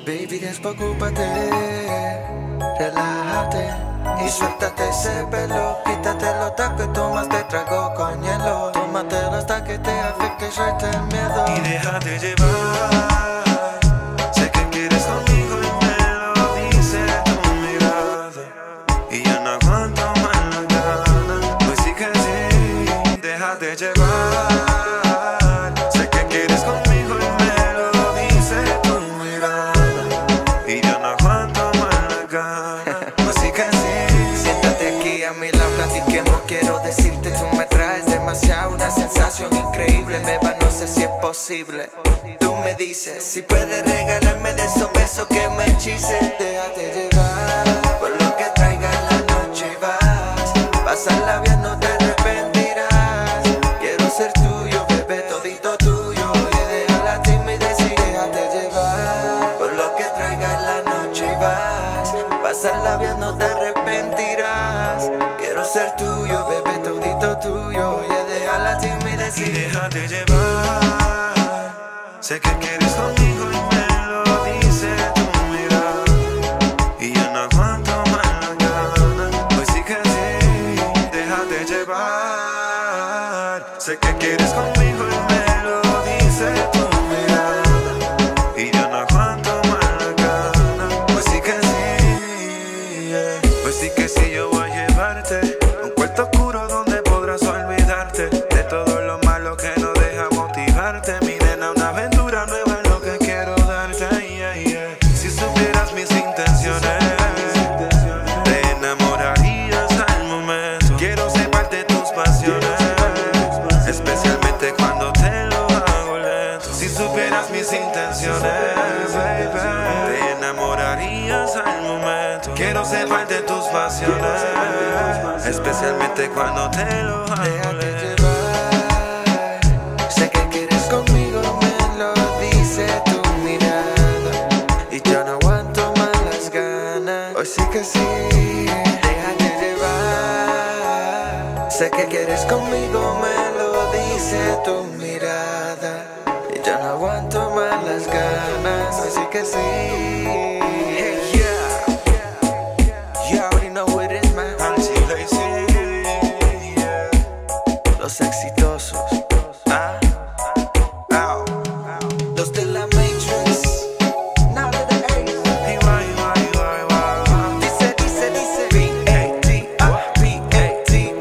Baby, despreocúpate, relájate y suéltate ese pelo. Quítate los tacos y tomaste trago con hielo. Tómatelo hasta que te afecte y suelte el miedo. Y déjate llevar. Sé que quieres conmigo y me lo dice tu mirada. Y ya no aguanto más la gana. Pues sí que sí, déjate llevar. Sé que quieres conmigo y me lo dice tu mirada. Y ya no aguanto más la gana. Pues sí que sí. Siéntate aquí a mi lado, platiquemos. Quiero decirte, tú me traes demasiado, una sensación increíble. Beba, no sé si es posible. Tú me dices si puedes regalarme de esos besos que me hechicen. Déjate llevar por lo que traiga la noche y vas. Pasarla bien, no te arrepentirás. Quiero ser tuyo, bebé, todito tuyo. Y deja la timidez y déjate llevar por lo que traiga la noche y vas. Pasarla bien, no te arrepentirás. Quiero ser tuyo, bebé, todito tuyo. Y deja la timidez Y y déjate llevar. Sé que quieres conmigo y me lo dice tu mirada. Y ya no aguanto más la gana. Pues sí que sí, déjate llevar. Sé que quieres conmigo y me lo dice tu mirada. Y ya no aguanto más la gana. Pues sí que sí, yeah. Pues sí que sí, yo voy a llevarte a un cuarto oscuro donde podrás olvidarte de todo lo malo que no deja motivarte. Mi nena, una aventura nueva es lo que quiero darte, yeah, yeah. Si supieras mis intenciones, te enamorarías al momento. Quiero ser parte de tus pasiones, especialmente cuando te lo hago lento. Si supieras mis intenciones, baby, te enamorarías al momento. Quiero ser parte de tus pasiones, especialmente cuando te lo hago déjate lento. llevar. Sé que quieres conmigo, me lo dice tu mirada. Y yo no aguanto más las ganas. Hoy sí que sí, déjate llevar. Sé que quieres conmigo, me lo dice tu mirada. Y yo no aguanto más las ganas. Hoy sí que sí. Hey, yeah. You already know who it is, man. Los exitosos. Los de la Matrix. Now they're the A's. Dice B-A-T, B-A-T,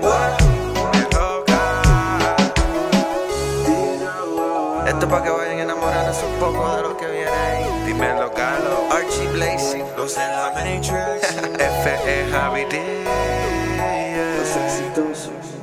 Esto pa' que vayan enamorándose un poco de lo que viene ahí. Dímelo, Galo. Archie Blazing. Los de la Matrix. F.E. Javi D. Los exitosos.